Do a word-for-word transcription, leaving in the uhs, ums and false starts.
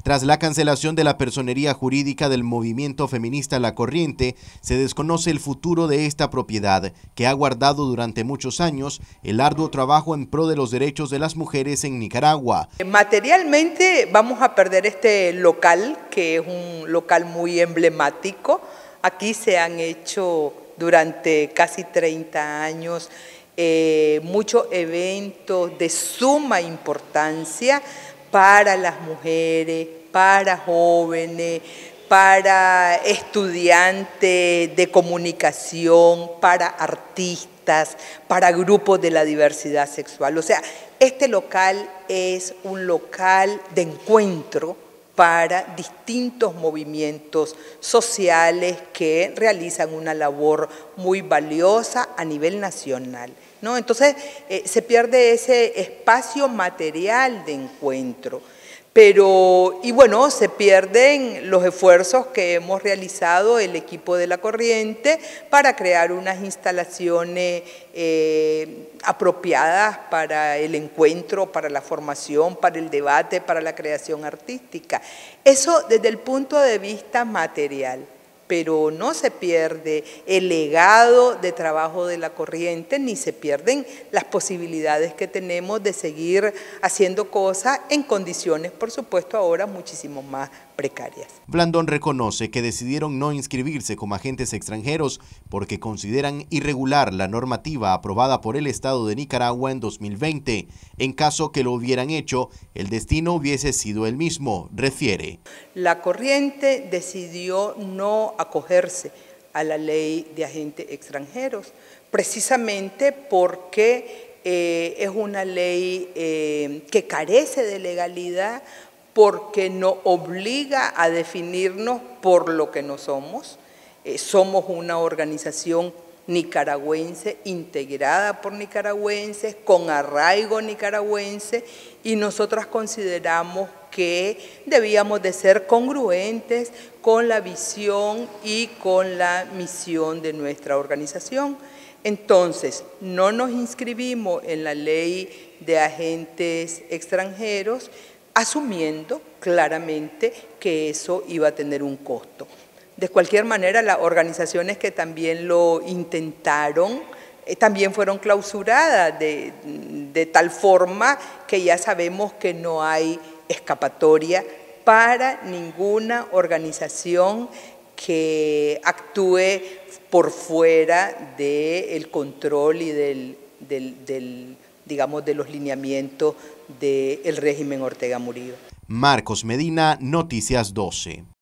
Tras la cancelación de la personería jurídica del movimiento feminista La Corriente, se desconoce el futuro de esta propiedad, que ha guardado durante muchos años el arduo trabajo en pro de los derechos de las mujeres en Nicaragua. Materialmente vamos a perder este local, que es un local muy emblemático. Aquí se han hecho durante casi treinta años eh, muchos eventos de suma importancia para las mujeres, para jóvenes, para estudiantes de comunicación, para artistas, para grupos de la diversidad sexual. O sea, este local es un local de encuentro para distintos movimientos sociales que realizan una labor muy valiosa a nivel nacional, ¿no? Entonces, eh, se pierde ese espacio material de encuentro. Pero, y bueno, se pierden los esfuerzos que hemos realizado el equipo de La Corriente para crear unas instalaciones eh, apropiadas para el encuentro, para la formación, para el debate, para la creación artística. Eso desde el punto de vista material. Pero no se pierde el legado de trabajo de La Corriente, ni se pierden las posibilidades que tenemos de seguir haciendo cosas en condiciones, por supuesto, ahora muchísimo más precarias. Blandón reconoce que decidieron no inscribirse como agentes extranjeros porque consideran irregular la normativa aprobada por el Estado de Nicaragua en dos mil veinte. En caso que lo hubieran hecho, el destino hubiese sido el mismo, refiere. La Corriente decidió no acogerse a la ley de agentes extranjeros, precisamente porque eh, es una ley eh, que carece de legalidad, porque nos obliga a definirnos por lo que no somos. Eh, somos una organización nicaragüense, integrada por nicaragüenses, con arraigo nicaragüense, y nosotras consideramos que debíamos de ser congruentes con la visión y con la misión de nuestra organización. Entonces, no nos inscribimos en la ley de agentes extranjeros, asumiendo claramente que eso iba a tener un costo. De cualquier manera, las organizaciones que también lo intentaron eh, también fueron clausuradas de, de tal forma que ya sabemos que no hay escapatoria para ninguna organización que actúe por fuera del control y del, del, del digamos, de los lineamientos del régimen Ortega Murillo. Marcos Medina, Noticias doce.